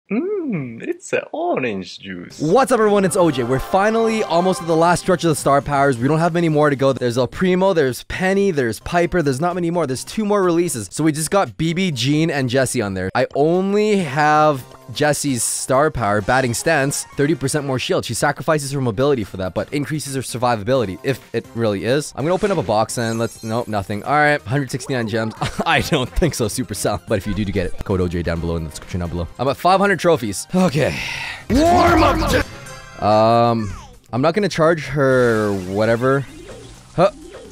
It's an orange juice. What's up, everyone? It's OJ. We're finally almost at the last stretch of the star powers. We don't have many more to go. There's El Primo, there's Penny, there's Piper. There's not many more. There's 2 more releases. So we just got Bibi, Jean, and Jessie on there. I only have Jessie's star power, Batting Stance, 30% more shield. She sacrifices her mobility for that, but increases her survivability, if it really is. I'm gonna open up a box and nope, nothing. All right, 169 gems. I don't think so, Supercell. But if you do get it, code OJ down below in the description down below. I'm at 500 trophies. Okay. Warm up. I'm not gonna charge her whatever. Huh.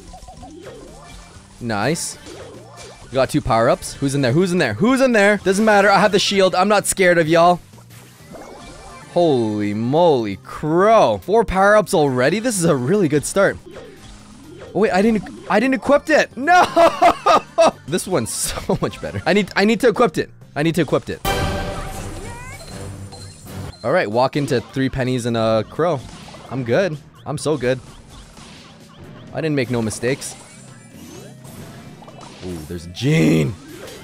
Nice. We got 2 power-ups. Who's in there? Who's in there? Who's in there? Doesn't matter. I have the shield. I'm not scared of y'all. Holy moly crow. 4 power-ups already? This is a really good start. Oh wait, I didn't equip it. No! This one's so much better. I need to equip it. I need to equip it. Alright, walk into 3 pennies and a crow. I'm good. I'm so good. I didn't make no mistakes. Ooh, there's Jean.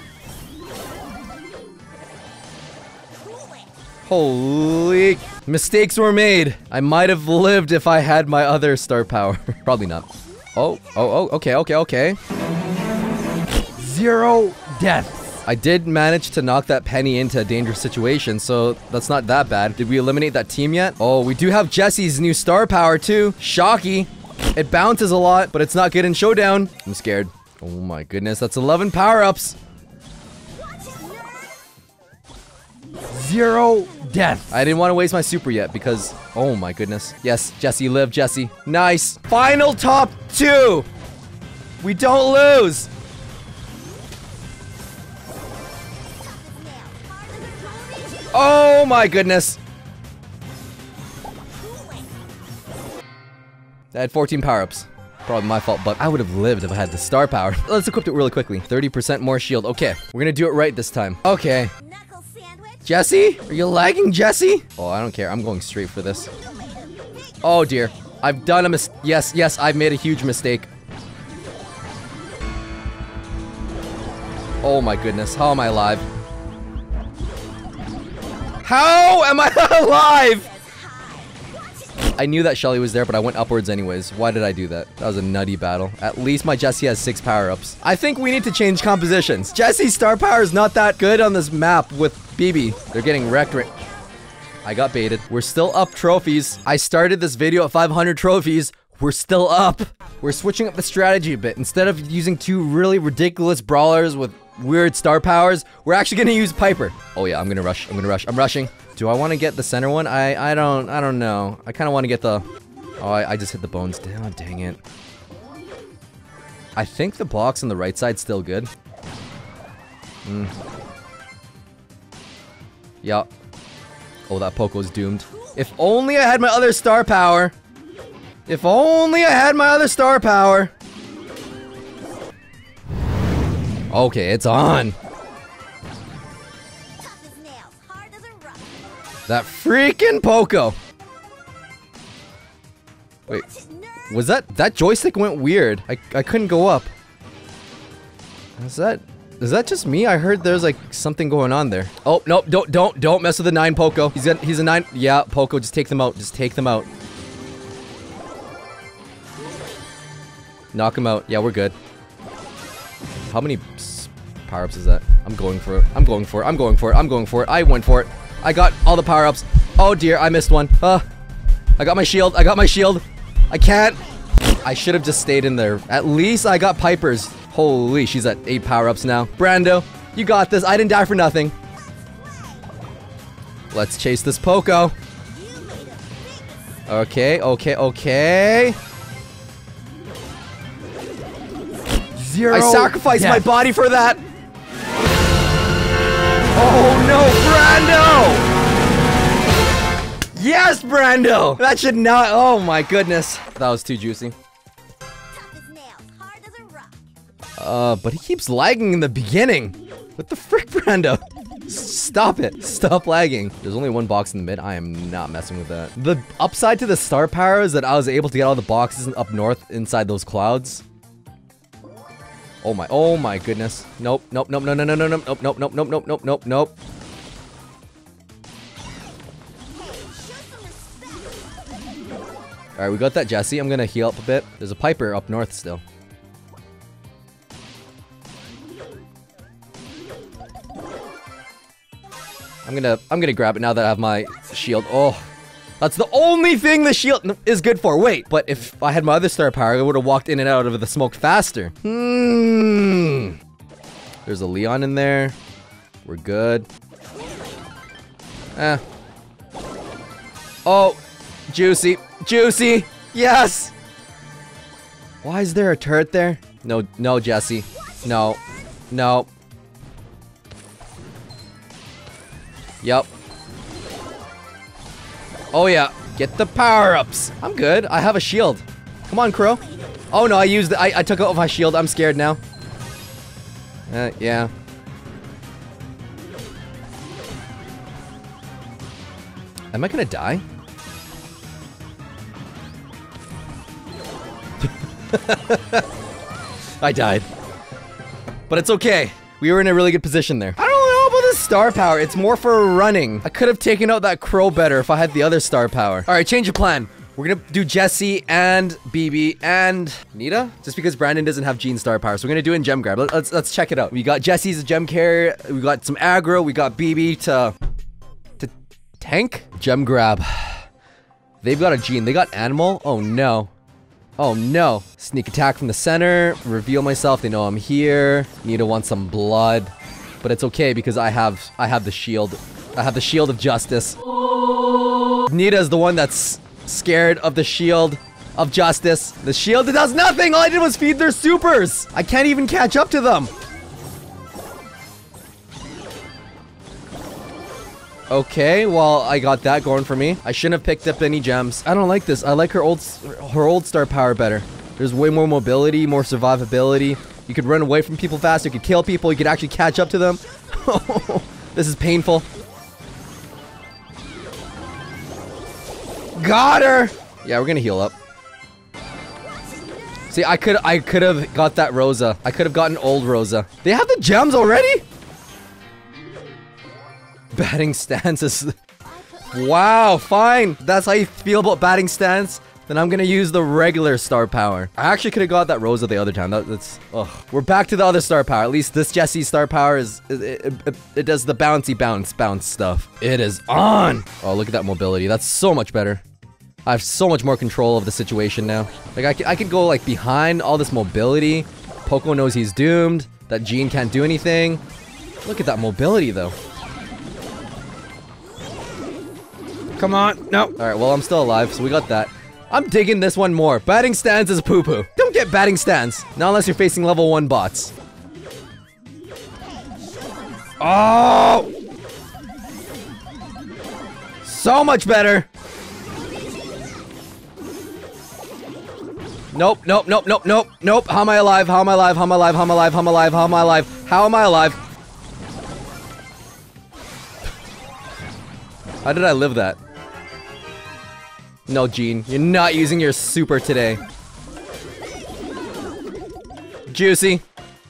Holy mistakes were made. I might have lived if I had my other star power. Probably not. Oh, okay. 0 deaths. I did manage to knock that penny into a dangerous situation, so that's not that bad. Did we eliminate that team yet? Oh, we do have Jessie's new star power too. Shocky. It bounces a lot, but it's not good in Showdown. I'm scared. Oh my goodness, that's 11 power-ups. 0 death. I didn't want to waste my super yet because, oh my goodness. Yes, Jessie, live, Jessie. Nice. Final top 2. We don't lose. Oh my goodness. I had 14 power-ups. Probably my fault, but I would have lived if I had the star power. Let's equip it really quickly. 30% more shield. Okay, we're gonna do it right this time. Okay. Jessie? Are you lagging, Jessie? Oh, I don't care. I'm going straight for this. Oh dear. I've done a yes, I've made a huge mistake. Oh my goodness. How am I alive? How am I alive? I knew that Shelly was there, but I went upwards anyways. Why did I do that? That was a nutty battle. At least my Jessie has 6 power-ups. I think we need to change compositions. Jessie's star power is not that good on this map with Bibi. They're getting wrecked right. I got baited. We're still up trophies. I started this video at 500 trophies. We're still up. We're switching up the strategy a bit. Instead of using 2 really ridiculous brawlers with weird star powers, we're actually gonna use Piper. Oh yeah, I'm gonna rush. I'm rushing. Do I want to get the center one? I don't know. I kind of want to get the... Oh, I just hit the bones. Oh, dang it. I think the blocks on the right side's still good. Yeah. Oh, that Poco's doomed. If only I had my other star power. If only I had my other star power. Okay, it's on. That freaking Poco! Wait, was that joystick went weird? I couldn't go up. Is that just me? I heard there's like something going on there. Oh no, don't mess with the 9 Poco. He's a 9. Yeah, Poco, just take them out. Just take them out. Knock him out. Yeah, we're good. How many power-ups is that? I'm going for it. I'm going for it. I'm going for it. I'm going for it. I went for it. I got all the power-ups. Oh dear, I missed one. I got my shield. I got my shield. I can't. I should have just stayed in there. At least I got Piper's. Holy, she's at 8 power-ups now. Brando, you got this. I didn't die for nothing. Let's chase this Poco. Okay. 0 I sacrificed my body for that. Oh no, Brando! Yes, Brando! That should not. Oh my goodness. That was too juicy. But he keeps lagging in the beginning. What the frick, Brando? Stop it. Stop lagging. There's only 1 box in the mid. I am not messing with that. The upside to the star power is that I was able to get all the boxes up north inside those clouds. Oh my goodness. Nope. Alright, we got that Jessie. I'm gonna heal up a bit. There's a Piper up north still. I'm gonna grab it now that I have my shield. Oh, that's the only thing the shield is good for. Wait, but if I had my other star power, I would have walked in and out of the smoke faster. There's a Leon in there. We're good. Oh, juicy, juicy. Yes. Why is there a turret there? No, no, Jesse. No, no. Yep. Oh yeah, get the power-ups. I'm good. I have a shield. Come on, Crow. Oh no, I used it. I took out my shield. I'm scared now. Yeah. Am I gonna die? I died. But it's okay. We were in a really good position there. I don't know about this star power. It's more for running. I could have taken out that Crow better if I had the other star power. All right, change of plan. We're gonna do Jessie and Bibi and Nita, just because Brandon doesn't have Gene star power. So we're gonna do it in gem grab. Let's check it out. We got Jessie's a gem carrier. We got some aggro. We got Bibi to tank. Gem grab. They've got a Gene. They got animal. Oh no. Oh no. Sneak attack from the center. Reveal myself. They know I'm here. Nita wants some blood. But it's okay because I have the shield. I have the shield of justice. Nita is the one that's scared of the shield of justice. The shield, it does nothing! All I did was feed their supers! I can't even catch up to them! Okay, well, I got that going for me. I shouldn't have picked up any gems. I don't like this. I like her old star power better. There's way more mobility, more survivability. You could run away from people faster. You could kill people. You could actually catch up to them. This is painful. Got her! Yeah, we're gonna heal up. See, I could have got that Rosa. I could have gotten old Rosa. They have the gems already? Batting stance is... Wow, fine. That's how you feel about batting stance? Then I'm gonna use the regular star power. I actually could have got that Rosa the other time. That's... Ugh. We're back to the other star power. At least this Jessie's star power is... It does the bouncy bounce stuff. It is on! Oh, look at that mobility. That's so much better. I have so much more control of the situation now. Like, I could go, like, behind all this mobility. Poco knows he's doomed. That Gene can't do anything. Look at that mobility, though. Come on. No. Alright, well, I'm still alive, so we got that. I'm digging this one more. Batting stance is poo-poo. Don't get batting stance. Not unless you're facing level 1 bots. Oh! So much better. Nope, nope, nope, nope, nope, nope. How am I alive? How am I alive? How am I alive? How am I alive? How am I alive? How am I alive? How am I alive? How did I live that? No, Gene. You're not using your super today. Juicy.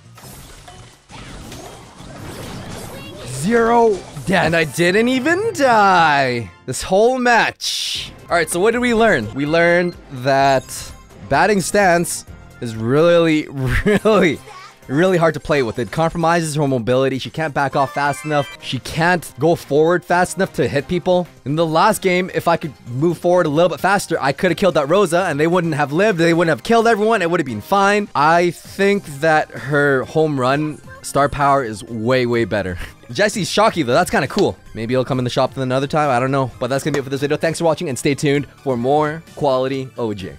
0 death. And I didn't even die. This whole match. Alright, so what did we learn? We learned that batting stance is really hard to play with. It compromises her mobility. She can't back off fast enough. She can't go forward fast enough to hit people. In the last game, if I could move forward a little bit faster, I could have killed that Rosa and they wouldn't have lived. They wouldn't have killed everyone. It would have been fine. I think that her home run star power is way better. Jessie's shocky though. That's kind of cool. Maybe he'll come in the shop another time. I don't know. But that's gonna be it for this video. Thanks for watching and stay tuned for more quality OJ.